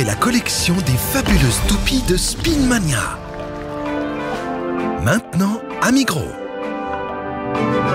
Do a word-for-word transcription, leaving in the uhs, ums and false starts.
découvrez la collection des fabuleuses toupies de Spinmania. Maintenant à Migros.